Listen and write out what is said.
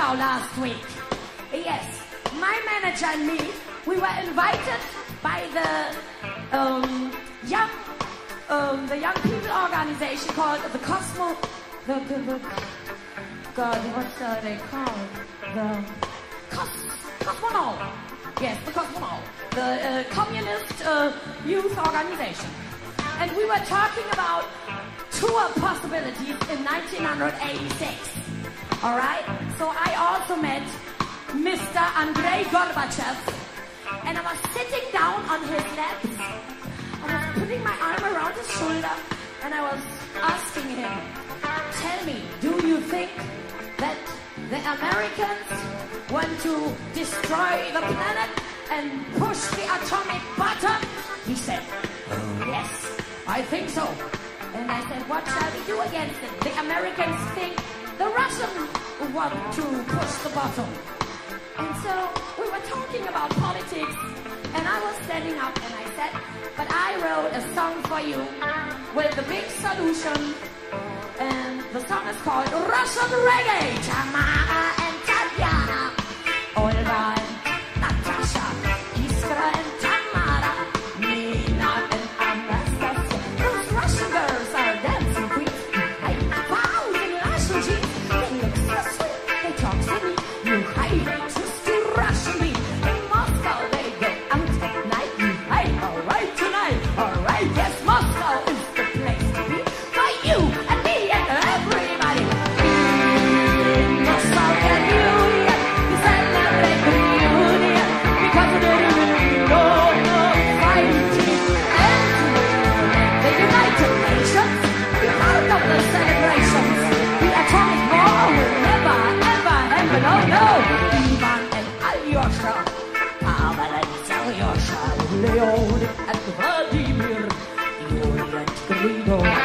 Moskau last week. Yes, my manager and me, we were invited by the young people organization called the Cosmo. God, what's they called? The Cosmonaut. Yes, the Cosmonaut. The communist youth organization. And we were talking about tour possibilities in 1986. All right? So I also met Mr. Andrei Gorbachev. And I was sitting down on his lap. I was putting my arm around his shoulder. And I was asking him, tell me, do you think that the Americans want to destroy the planet and push the atomic button? He said, yes, I think so. And I said, what shall we do against it? The Americans think the Russians want to push the button. And so we were talking about politics, and I was standing up and I said, but I wrote a song for you with the big solution, and the song is called Russian Reggae. Tamara and Tatiana, Olga and Natasha, Iskra and Tamara, Nina and Anastasia. Those Russian girls are dancing queens. I found in Russian jeans. They look so sweet. They talk to me. You hide just to Russian me. In Moscow they go out at night. You hide alright tonight. Alright, yes, Moscow is the place to be for you and me and everybody. In the Soviet Union, we celebrate the union because of the fighting and the United Nations. We're part of the celebrations. The atomic war will never, ever happen. Oh no! Ivan and Alyosha, Pavel and Alyosha, Leon and Vladimir, Yuri and Grino.